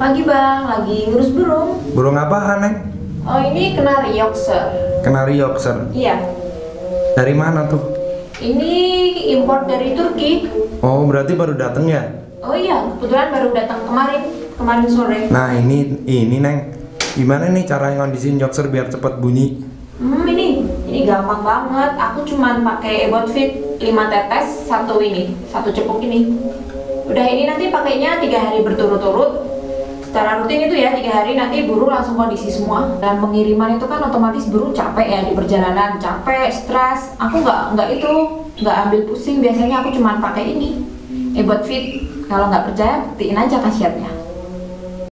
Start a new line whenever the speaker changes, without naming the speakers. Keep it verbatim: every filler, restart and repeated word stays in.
Pagi bang, lagi ngurus burung.
Burung apaan, Neng?
Oh ini kenari Yorkshire.
Kenari Yorkshire.
Iya.
Dari mana tuh?
Ini import dari Turki.
Oh, berarti baru datang ya?
Oh iya, kebetulan baru datang kemarin, kemarin sore.
Nah ini, ini Neng, gimana nih cara ngondisin Yorkshire biar cepat bunyi?
Hmm ini, ini gampang banget. Aku cuman pakai Ebot Fit lima tetes, satu ini, satu cepuk ini. Udah ini nanti pakainya tiga hari berturut-turut. Secara rutin itu ya, tiga hari nanti burung langsung kondisi semua. Dan pengiriman itu kan otomatis burung capek ya di perjalanan, capek, stres. Aku nggak nggak itu, nggak ambil pusing. Biasanya aku cuma pakai ini, Ebot Fit. Kalau nggak percaya, buktiin aja khasiatnya.